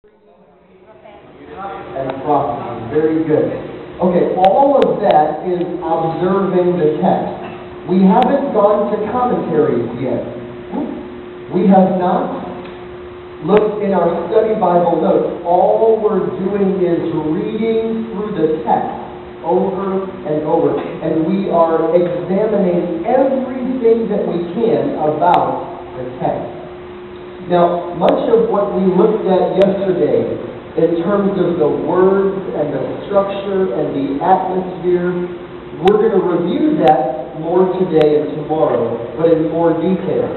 And prophecy. Very good. Okay, all of that is observing the text. We haven't gone to commentaries yet. We have not looked in our study Bible notes. All we're doing is reading through the text over and over. And we are examining everything that we can about the text. Now, much of what we looked at yesterday in terms of the words and the structure and the atmosphere, we're going to review that more today and tomorrow, but in more detail.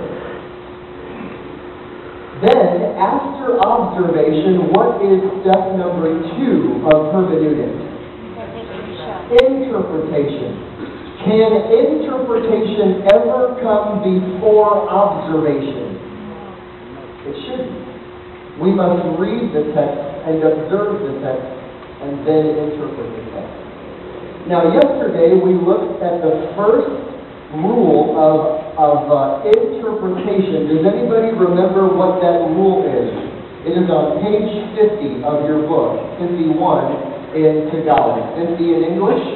Then, after observation, what is step number 2 of hermeneutics? Interpretation. Can interpretation ever come before observation? It shouldn't. We must read the text and observe the text and then interpret the text. Now, yesterday we looked at the first rule of interpretation. Does anybody remember what that rule is? It is on page 50 of your book, 51 in Tagalog. 50 in English?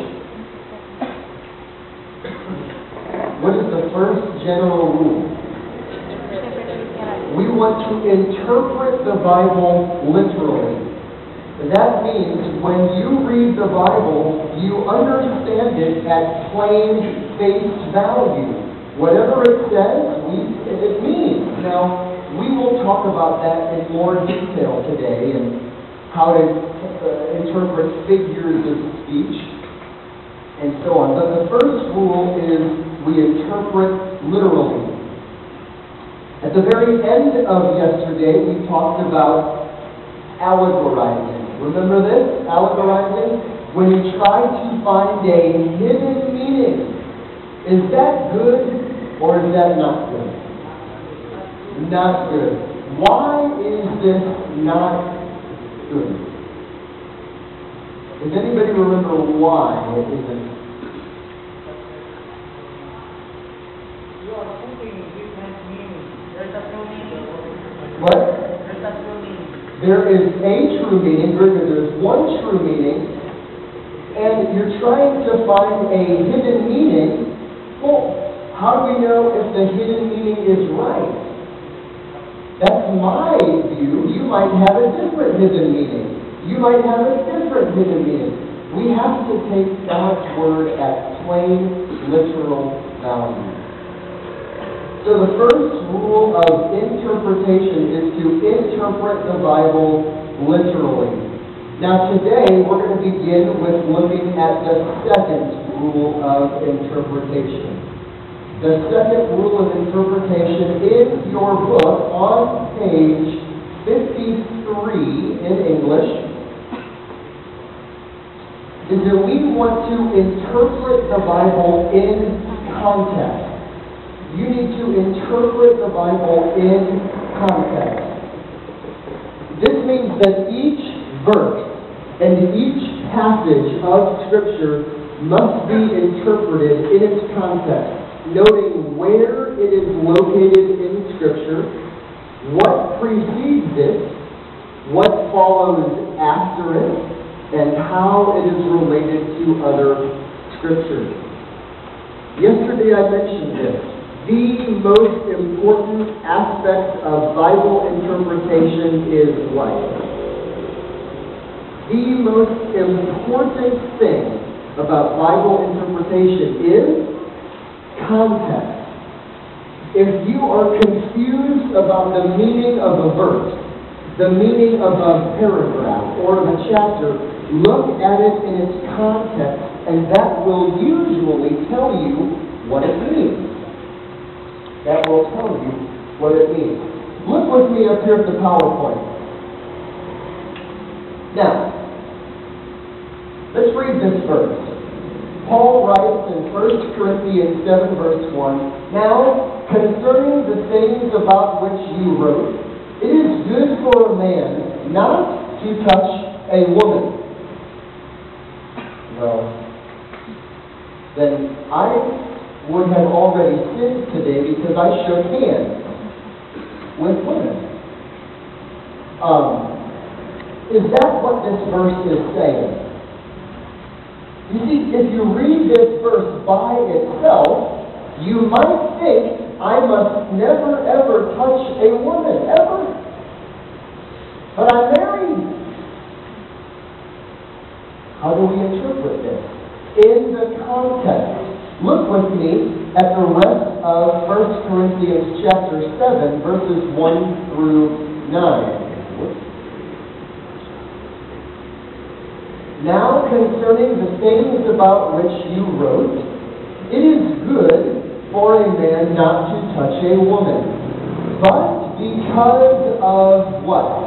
What is the first general rule? We want to interpret the Bible literally. That means when you read the Bible, you understand it at plain face value. Whatever it says, it means. Now, we will talk about that in more detail today and how to interpret figures of speech and so on. But the first rule is we interpret literally. At the very end of yesterday, we talked about allegorizing. Remember this? Allegorizing? When you try to find a hidden meaning. Is that good or is that not good? Not good. Why is this not good? Does anybody remember why it isn't? What? There is a true meaning. There's one true meaning, and you're trying to find a hidden meaning. Well, how do we know if the hidden meaning is right? That's my view. You might have a different hidden meaning. You might have a different hidden meaning. We have to take God's word at plain, literal value. So the first rule of interpretation is to interpret the Bible literally. Now today we're going to begin with looking at the second rule of interpretation. The second rule of interpretation in your book on page 53 in English is that we want to interpret the Bible in context. You need to interpret the Bible in context. This means that each verse and each passage of Scripture must be interpreted in its context, noting where it is located in Scripture, what precedes it, what follows after it, and how it is related to other Scriptures. Yesterday I mentioned this. The most important aspect of Bible interpretation is what? The most important thing about Bible interpretation is context. If you are confused about the meaning of a verse, the meaning of a paragraph or of a chapter, look at it in its context, and that will usually tell you what it means. That will tell you what it means. Look with me up here at the PowerPoint. Now, let's read this verse. Paul writes in 1 Corinthians 7, verse 1, "Now, concerning the things about which you wrote, it is good for a man not to touch a woman." Well, then I would have already sinned today because I shook hands with women. Is that what this verse is saying? You see, if you read this verse by itself, you might think, I must never ever touch a woman, ever. But I'm married. How do we interpret this? In the context. Look with me at the rest of 1 Corinthians chapter 7, verses 1 through 9. Now concerning the things about which you wrote, it is good for a man not to touch a woman. But because of what?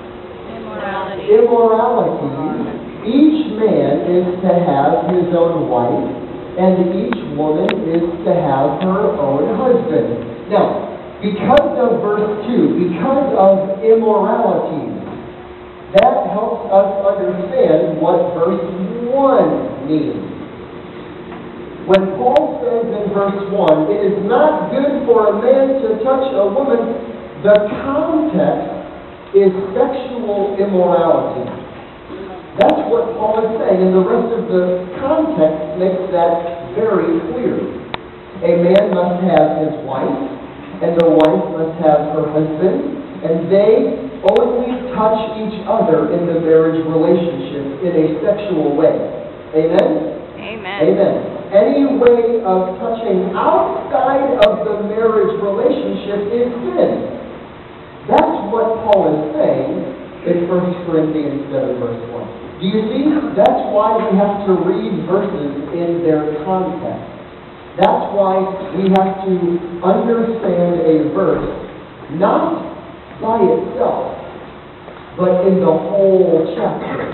Immorality, each man is to have his own wife, and each woman is to have her own husband. Now, because of verse 2, because of immorality, that helps us understand what verse 1 means. When Paul says in verse 1, it is not good for a man to touch a woman, the context is sexual immorality. That's what Paul is saying, and the rest of the context makes that very clear. A man must have his wife, and the wife must have her husband, and they only touch each other in the marriage relationship in a sexual way. Amen? Amen. Amen. Any way of touching outside of the marriage relationship is sin. That's what Paul is saying in 1 Corinthians 7, verse 1. Do you see? That's why we have to read verses in their context. That's why we have to understand a verse, not by itself, but in the whole chapter.